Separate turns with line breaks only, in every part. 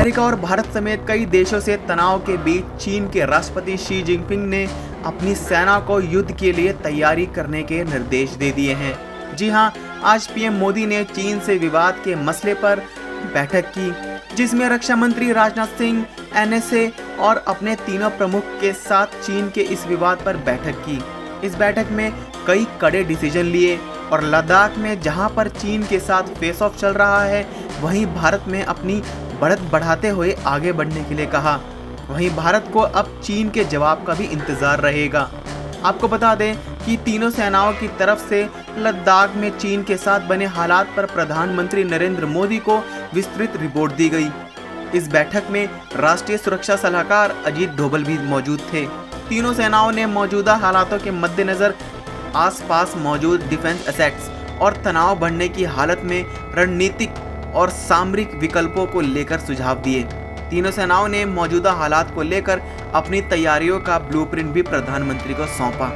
America और भारत समेत कई देशों से तनाव के बीच चीन के राष्ट्रपति शी जिनपिंग ने अपनी सेना को युद्ध के लिए तैयारी करने के निर्देश दे दिए हैं। जी हां, आज पीएम मोदी ने चीन से विवाद के मसले पर बैठक की, जिसमें रक्षा मंत्री राजनाथ सिंह, एनएसए और अपने तीनों प्रमुख के साथ चीन के इस विवाद पर बैठक की। इस बैठक में कई कड़े डिसीजन लिए और लद्दाख में जहां पर चीन के साथ फेस ऑफ चल रहा है, वहीं भारत में अपनी बढ़त बढ़ाते हुए आगे बढ़ने के लिए कहा। वहीं भारत को अब चीन के जवाब का भी इंतजार रहेगा। आपको बता दें कि तीनों सेनाओं की तरफ से लद्दाख में चीन के साथ बने हालात पर प्रधानमंत्री नरेंद्र मोदी को विस्तृत रिपोर्ट दी गई। इस बैठक में राष्ट्रीय सुरक्षा सलाहकार अजीत डोभाल भी मौजूद थे। तीनों सेनाओं ने मौजूदा हालातों के मद्देनजर आसपास मौजूद डिफेंस एसेट्स और तनाव बढ़ने की हालत में रणनीतिक और सामरिक विकल्पों को लेकर सुझाव दिए। तीनों सेनाओं ने मौजूदा हालात को लेकर अपनी तैयारियों का ब्लूप्रिंट भी प्रधानमंत्री को सौंपा।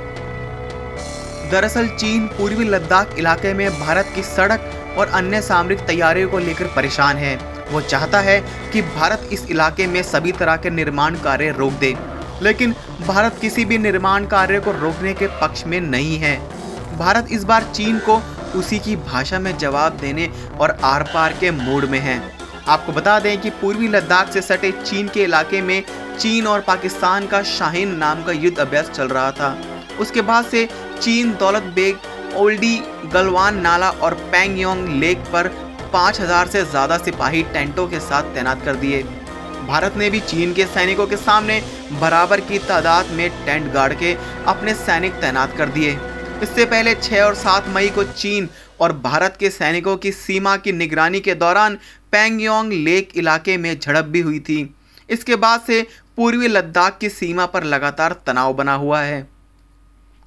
दरअसल चीन पूर्वी लद्दाख इलाके में भारत की सड़क और अन्य सामरिक तैयारियों को लेकर परेशान है। वो चाहता है कि भारत इस इलाके में सभी तरह के निर्माण कार्य रोक दे, लेकिन भारत किसी भी निर्माण कार्य को रोकने के पक्ष में नहीं है। भारत इस बार चीन को उसी की भाषा में जवाब देने और आर पार के मूड में है। आपको बता दें कि पूर्वी लद्दाख से सटे चीन के इलाके में चीन और पाकिस्तान का शाहीन नाम का युद्ध अभ्यास चल रहा था। उसके बाद से चीन दौलत बेग, ओल्डी, गलवान नाला और पैंगयोंग लेक पर 5000 से ज़्यादा सिपाही टेंटों के साथ तैनात कर दिए। भारत ने भी चीन के सैनिकों के सामने बराबर की तादाद में टेंट गाड़ के अपने सैनिक तैनात कर दिए। इससे पहले 6 और 7 मई को चीन और भारत के सैनिकों की सीमा की निगरानी के दौरान पैंगयोंग लेक इलाके में झड़प भी हुई थी। इसके बाद से पूर्वी लद्दाख की सीमा पर लगातार तनाव बना हुआ है।